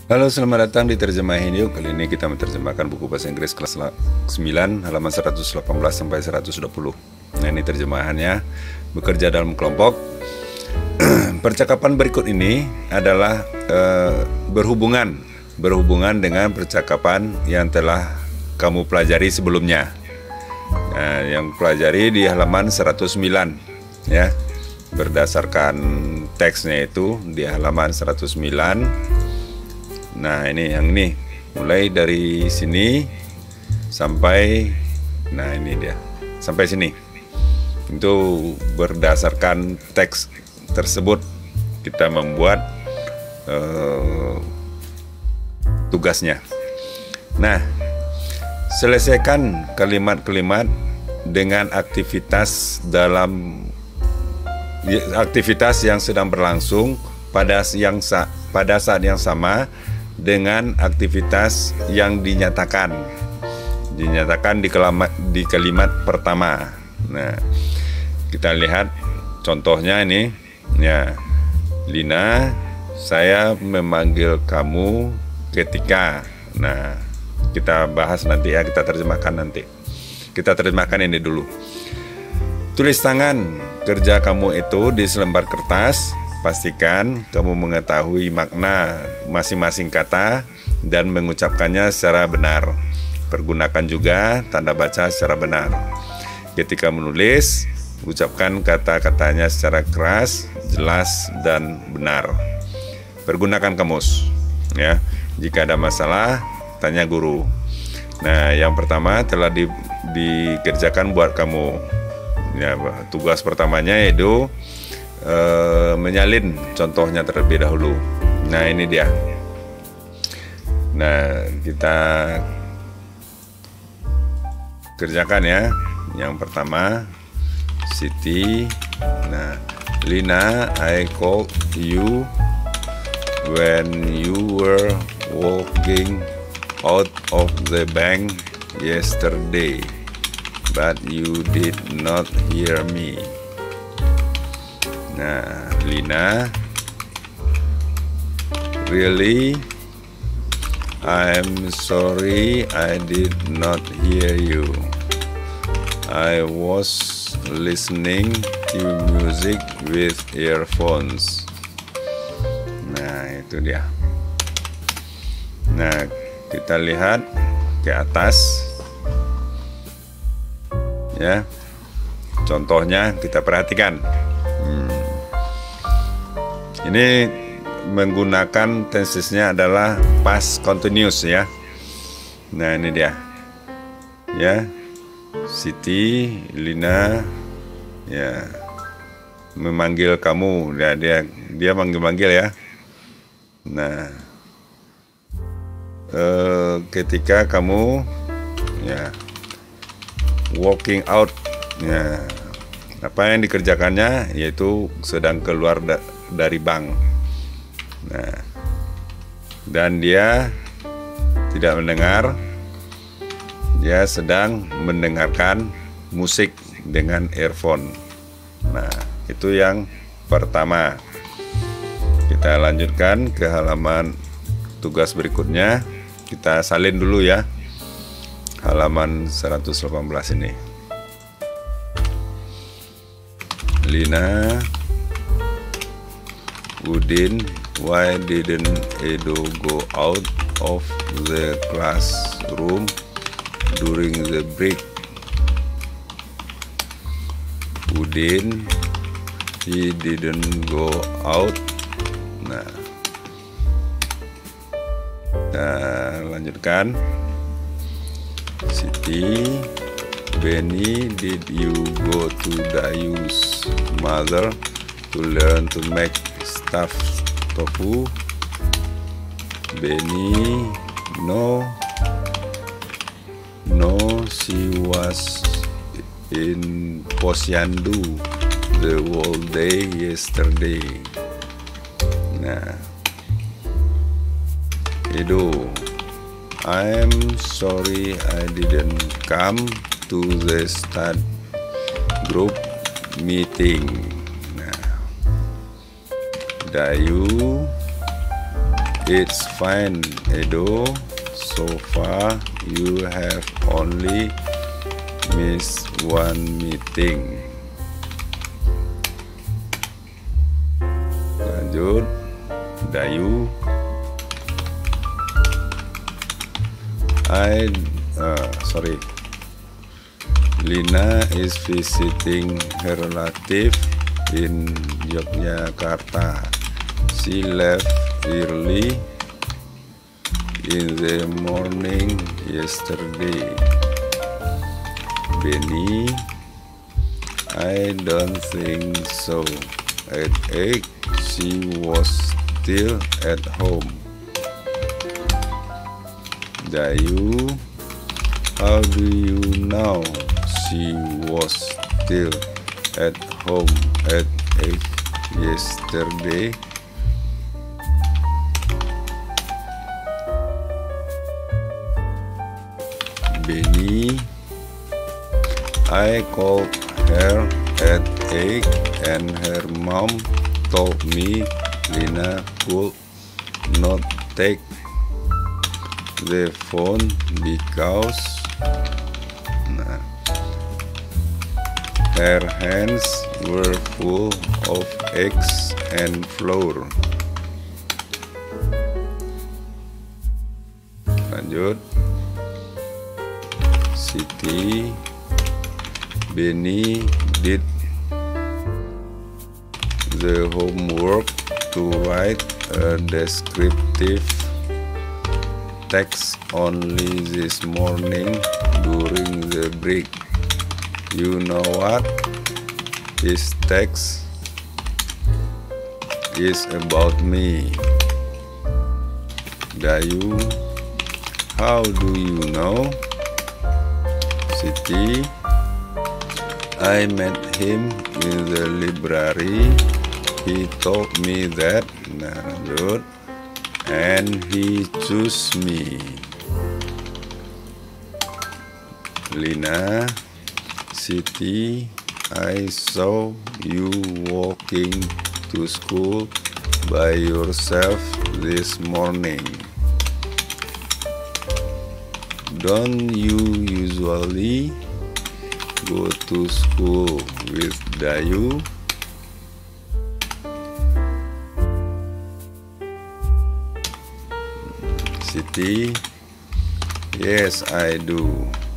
Halo, selamat datang di Terjemahin Yuk. Kali ini kita menerjemahkan buku bahasa Inggris kelas 9 halaman 118 sampai 120. Nah, ini terjemahannya, bekerja dalam kelompok. Percakapan berikut ini adalah berhubungan dengan percakapan yang telah kamu pelajari sebelumnya. Nah, yang pelajari di halaman 109 ya. Berdasarkan teksnya itu di halaman 109. Nah, ini yang ini. Mulai dari sini sampai ini dia. Sampai sini. Itu berdasarkan teks tersebut kita membuat tugasnya. Nah, selesaikan kalimat-kalimat dengan aktivitas yang sedang berlangsung pada saat yang sama dengan aktivitas yang dinyatakan di kalimat pertama. Nah, kita lihat contohnya ini ya. Lina, saya memanggil kamu ketika. Nah, kita bahas nanti ya, kita terjemahkan nanti. Kita terjemahkan ini dulu. Tulis tangan kerja kamu itu di selembar kertas. Pastikan kamu mengetahui makna masing-masing kata dan mengucapkannya secara benar. Pergunakan juga tanda baca secara benar. Ketika menulis, ucapkan kata-katanya secara keras, jelas, dan benar. Pergunakan kamus. Ya, jika ada masalah, tanya guru. Nah, yang pertama telah dikerjakan buat kamu. Ya, tugas pertamanya yaitu menyalin contohnya terlebih dahulu. Nah, ini dia. Nah, kita kerjakan ya. Yang pertama, Siti. Nah, Lina, I called you when you were walking out of the bank yesterday, but you did not hear me. Nah, Lina, really, I'm sorry I did not hear you. I was listening to music with earphones. Nah, itu dia. Nah, kita lihat ke atas. Ya. Contohnya kita perhatikan. Ini menggunakan tensesnya adalah past continuous ya. Nah, ini dia. Ya. Siti, Lina ya memanggil kamu. Dia manggil-manggil ya. Nah, ketika kamu ya walking out ya, apa yang dikerjakannya yaitu sedang keluar dari bank. Nah, dan dia tidak mendengar, dia sedang mendengarkan musik dengan earphone. Nah, itu yang pertama. Kita lanjutkan ke halaman tugas berikutnya. Kita salin dulu ya. Halaman 118 ini. Lina, Udin, why didn't Edo go out of the classroom during the break? Udin, he didn't go out. Nah, kita lanjutkan. Siti, Benny, did you go to Dayu's mother to learn to make stuffed tofu? Benny, no, she was in Posyandu the whole day yesterday. Nah, Edo, I'm sorry I didn't come to the stud group meeting. Nah, Dayu, It's fine, Edo. So far, you have only missed one meeting. Lanjut, Dayu. Lina is visiting her relative in Yogyakarta. She left early in the morning yesterday. Benny, I don't think so. At 8, she was still at home. Dayu, how do you know she was still at home at 8 yesterday? Benny, I called her at 8 and her mom told me Lina could not take the phone because her hands were full of eggs and flour. Lanjut, Siti. Benny did the homework to write a descriptive text only this morning during the break. You know what? His text is about me. Dayu, how do you know? Siti, I met him in the library. He told me that, and he chose me. Lina, Siti, I saw you walking to school by yourself this morning. Don't you usually go to school with Dayu? Siti, yes, I do.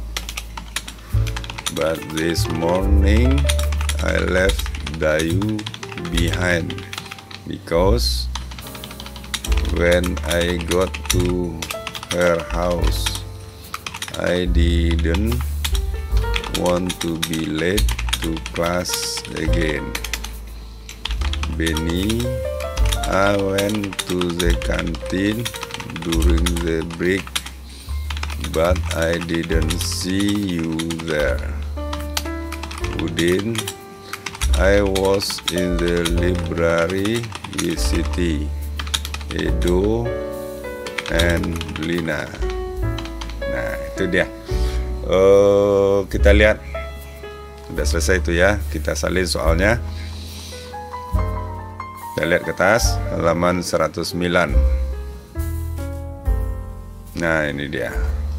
But this morning I left Dayu behind because when I got to her house, I didn't want to be late to class again. Benny, I went to the canteen during the break, but I didn't see you there. Udin, I was in the library with Siti, Edo, and Lina. Nah, itu dia. Kita lihat udah selesai itu ya, kita salin soalnya. Kita lihat ke atas halaman 109. Nah, ini dia.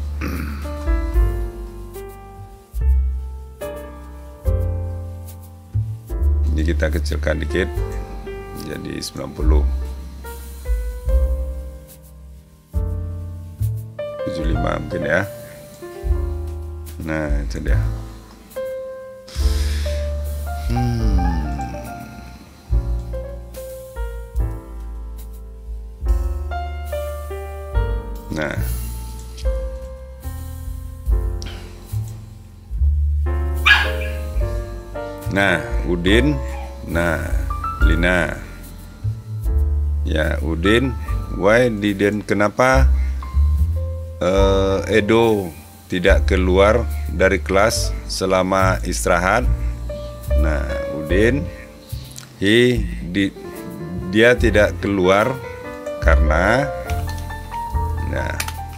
Ini kita kecilkan dikit jadi 90. 75 mungkin ya. Nah, itu dia. Nah, Udin. Nah, Lina. Ya, Udin. Why didn't, kenapa Edo tidak keluar dari kelas selama istirahat? Nah, Udin, dia tidak keluar karena, nah,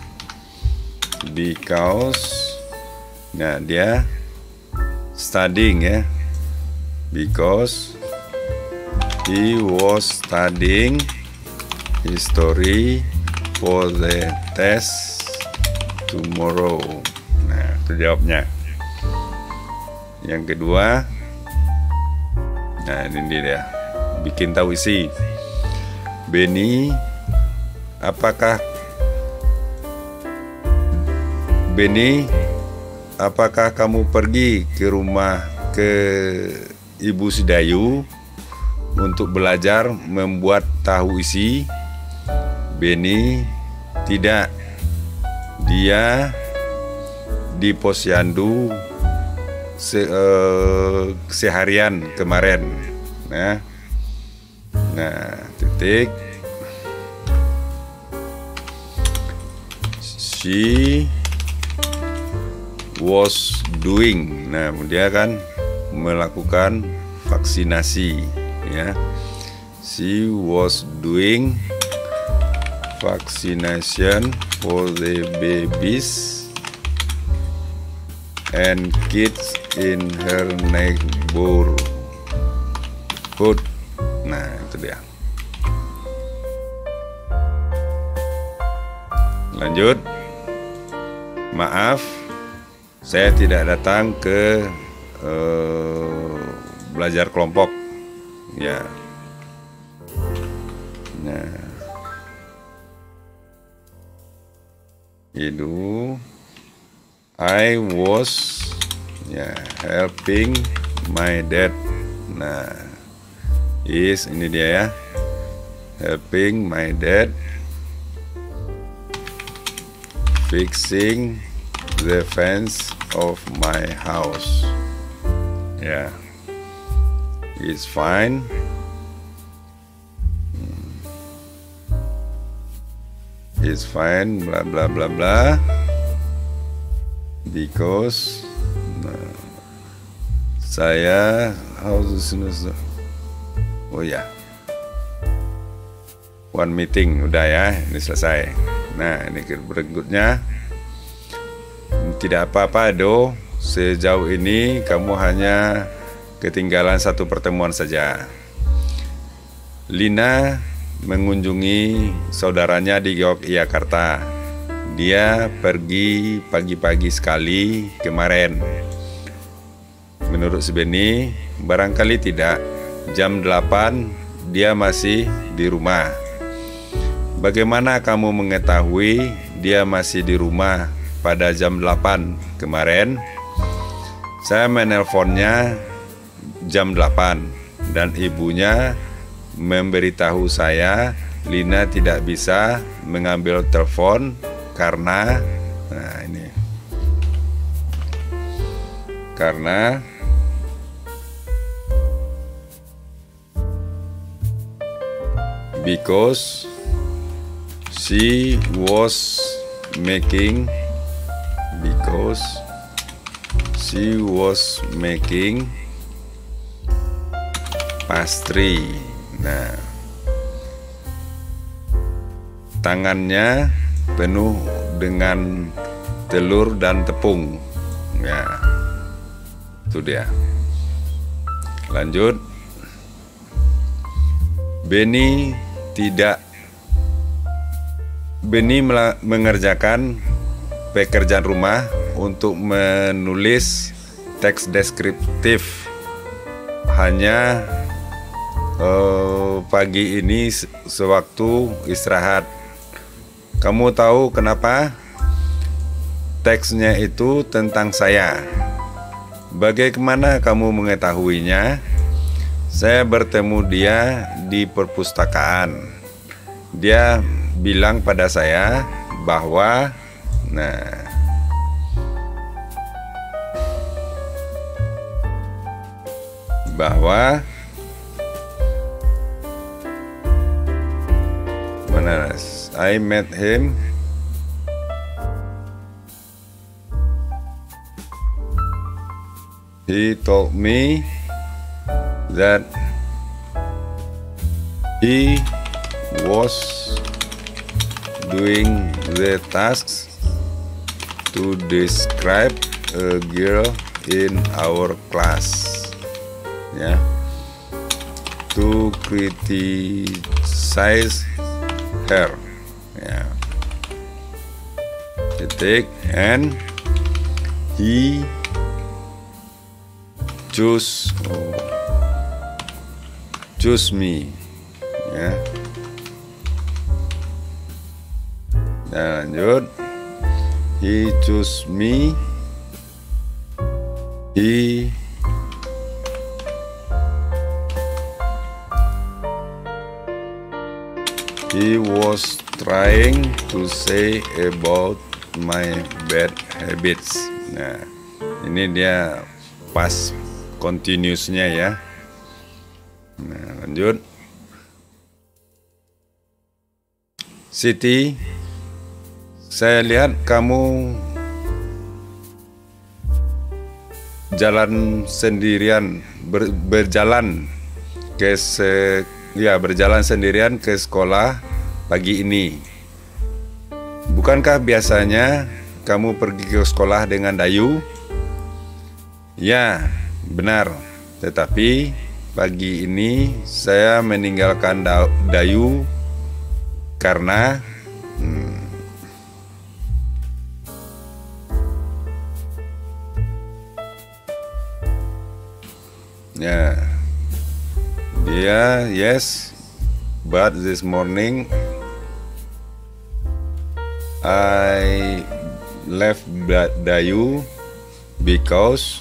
because, nah dia studying ya, because he was studying history for the test tomorrow. Nah, itu jawabnya. Yang kedua, nah ini dia, bikin tahu isi. Benny, apakah kamu pergi ke rumah ke Ibu Sidayu untuk belajar membuat tahu isi? Benny, tidak. Dia di posyandu seharian kemarin. Nah, titik. She was doing. Nah, dia kan melakukan vaksinasi, ya. She was doing vaccination for the babies and kids in her neighborhood. Nah, itu dia. Lanjut. Maaf, saya tidak datang ke belajar kelompok, ya. Nah, itu I was, ya, helping my dad. Nah, ini dia ya, helping my dad fixing the fence of my house. Ya, it's fine. It's fine, bla bla bla bla, because saya one meeting udah ya, ini selesai. Nah, ini berikutnya, tidak apa-apa Do, sejauh ini kamu hanya ketinggalan satu pertemuan saja. Lina mengunjungi saudaranya di Yogyakarta. Dia pergi pagi-pagi sekali kemarin. Menurut si Benny, barangkali tidak. Jam 8 dia masih di rumah. Bagaimana kamu mengetahui dia masih di rumah pada jam 8 kemarin? Saya menelponnya jam 8 dan ibunya memberitahu saya Lina tidak bisa mengambil telepon karena because she was making pastry. Nah, tangannya penuh dengan telur dan tepung. Ya, itu dia. Lanjut. Benny mengerjakan pekerjaan rumah untuk menulis teks deskriptif. Hanya pagi ini sewaktu istirahat. Kamu tahu kenapa? Teksnya itu tentang saya. Bagaimana kamu mengetahuinya? Saya bertemu dia di perpustakaan. Dia bilang pada saya bahwa I met him he told me that he was doing the tasks to describe a girl in our class, to criticize her. Ya. Titik, and he choose me. Ya. Dan lanjut, he choose me. He was trying to say about my bad habits. Nah, ini dia past continuousnya ya. Nah, lanjut. Siti, saya lihat kamu jalan sendirian, berjalan sendirian ke sekolah pagi ini. Bukankah biasanya kamu pergi ke sekolah dengan Dayu? Ya, benar. Tetapi pagi ini saya meninggalkan Dayu karena ya, dia yes, but this morning I left Dayu because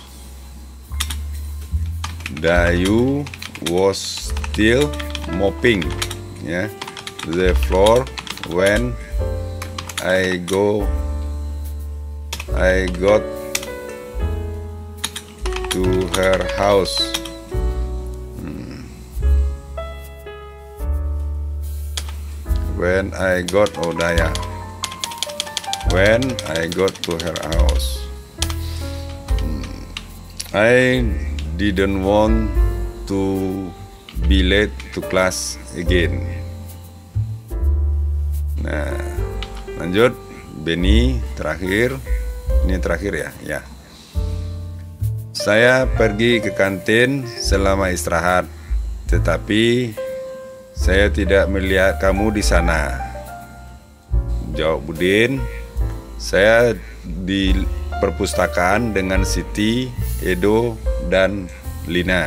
Dayu was still mopping the floor when I got to her house. When I got to her house, I didn't want to be late to class again. Nah, lanjut. Benny terakhir. Ini terakhir ya. Ya. Saya pergi ke kantin selama istirahat, tetapi saya tidak melihat kamu di sana. Jawab Budin, saya di perpustakaan dengan Siti, Edo, dan Lina.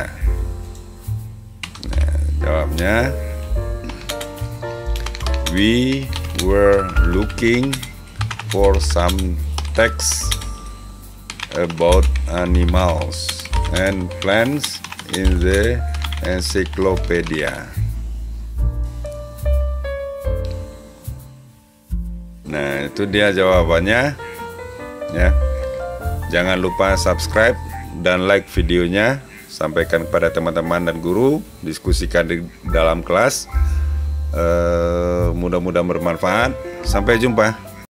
Nah, jawabnya, we were looking for some text about animals and plants in the encyclopedia. Nah, itu dia jawabannya ya. Jangan lupa subscribe dan like videonya, sampaikan kepada teman-teman dan guru, diskusikan di dalam kelas. Mudah-mudahan bermanfaat. Sampai jumpa.